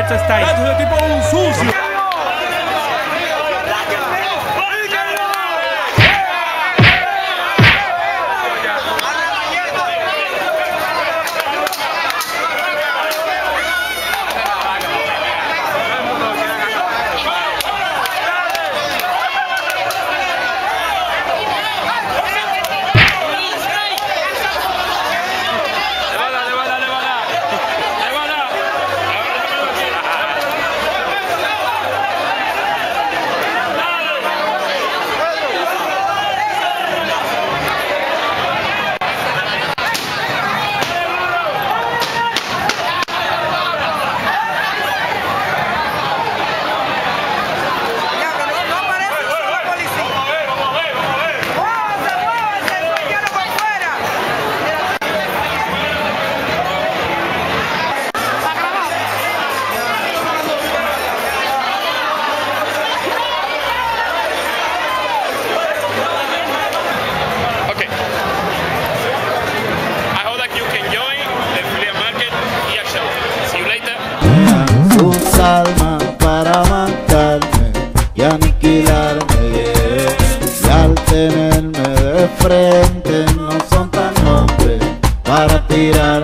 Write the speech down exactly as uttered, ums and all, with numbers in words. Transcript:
Eso está ahí. Ese tipo es un sucio. Sus almas para matarme y aniquilarme, y al tenerme de frente no son tan hombres para tirar.